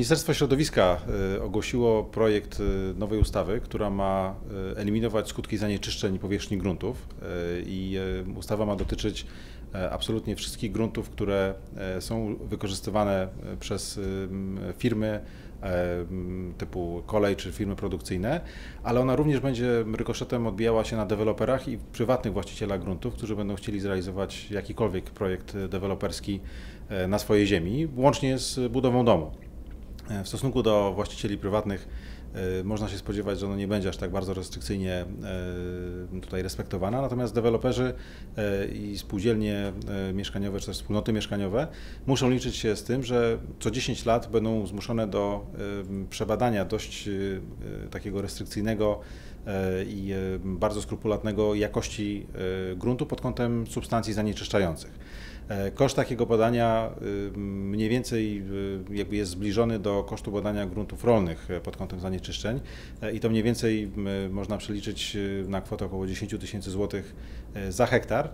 Ministerstwo Środowiska ogłosiło projekt nowej ustawy, która ma eliminować skutki zanieczyszczeń powierzchni gruntów i ustawa ma dotyczyć absolutnie wszystkich gruntów, które są wykorzystywane przez firmy typu kolej czy firmy produkcyjne, ale ona również będzie rykoszetem odbijała się na deweloperach i prywatnych właścicielach gruntów, którzy będą chcieli zrealizować jakikolwiek projekt deweloperski na swojej ziemi, łącznie z budową domu. W stosunku do właścicieli prywatnych można się spodziewać, że ono nie będzie aż tak bardzo restrykcyjnie tutaj respektowana, natomiast deweloperzy i spółdzielnie mieszkaniowe czy też wspólnoty mieszkaniowe muszą liczyć się z tym, że co 10 lat będą zmuszone do przebadania dość takiego restrykcyjnego i bardzo skrupulatnego jakości gruntu pod kątem substancji zanieczyszczających. Koszt takiego badania mniej więcej jakby jest zbliżony do kosztu badania gruntów rolnych pod kątem zanieczyszczeń i to mniej więcej można przeliczyć na kwotę około 10 tysięcy złotych za hektar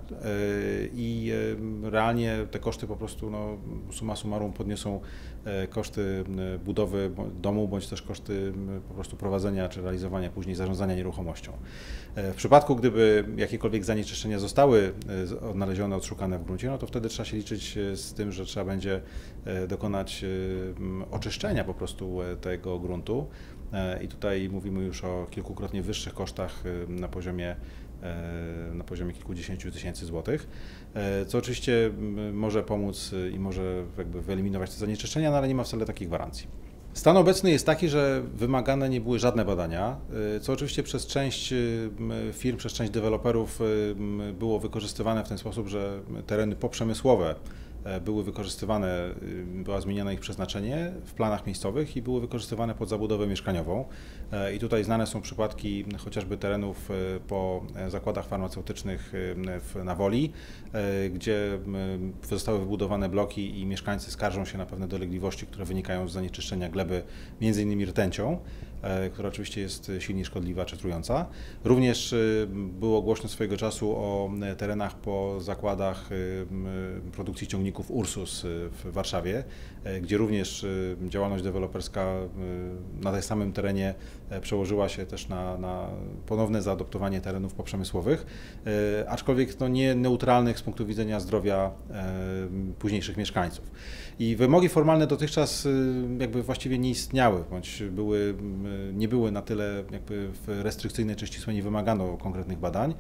i realnie te koszty po prostu summa summarum podniosą koszty budowy domu bądź też koszty po prostu prowadzenia czy realizowania później zarządzania nieruchomością. W przypadku, gdyby jakiekolwiek zanieczyszczenia zostały odnalezione, odszukane w gruncie, to wtedy trzeba się liczyć z tym, że trzeba będzie dokonać oczyszczenia po prostu tego gruntu i tutaj mówimy już o kilkukrotnie wyższych kosztach na poziomie kilkudziesięciu tysięcy złotych, co oczywiście może pomóc i może jakby wyeliminować te zanieczyszczenia, ale nie ma wcale takich gwarancji. Stan obecny jest taki, że wymagane nie były żadne badania, co oczywiście przez część firm, przez część deweloperów było wykorzystywane w ten sposób, że tereny poprzemysłowe były wykorzystywane, była zmienione ich przeznaczenie w planach miejscowych i były wykorzystywane pod zabudowę mieszkaniową. I tutaj znane są przypadki chociażby terenów po zakładach farmaceutycznych na Woli, gdzie zostały wybudowane bloki i mieszkańcy skarżą się na pewne dolegliwości, które wynikają z zanieczyszczenia gleby, między innymi rtęcią, która oczywiście jest silnie szkodliwa czy trująca. Również było głośno swojego czasu o terenach po zakładach produkcji ciągników Ursus w Warszawie, gdzie również działalność deweloperska na tym samym terenie przełożyła się też na ponowne zaadoptowanie terenów poprzemysłowych, aczkolwiek nie neutralnych z punktu widzenia zdrowia późniejszych mieszkańców. I wymogi formalne dotychczas jakby właściwie nie istniały, bądź nie były na tyle jakby restrykcyjne czy ścisłe, nie wymagano konkretnych badań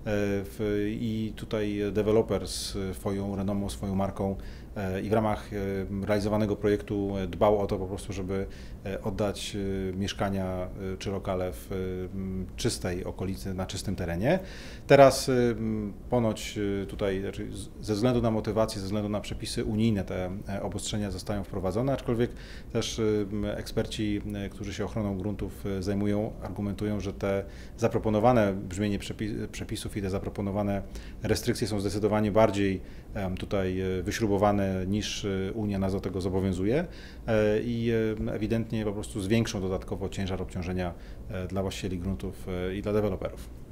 i tutaj deweloper swoją renomą, swoją marką i w ramach realizowanego projektu dbał o to po prostu, żeby oddać mieszkania czy lokale w czystej okolicy, na czystym terenie. Teraz ponoć tutaj ze względu na motywację, ze względu na przepisy unijne te obostrzenia zostają wprowadzone, aczkolwiek też eksperci, którzy się ochroną gruntów zajmują, argumentują, że te zaproponowane brzmienie przepisów i te zaproponowane restrykcje są zdecydowanie bardziej tutaj wyśrubowane niż Unia nas do tego zobowiązuje i ewidentnie po prostu zwiększą dodatkowo ciężar obciążenia dla właścicieli gruntów i dla deweloperów.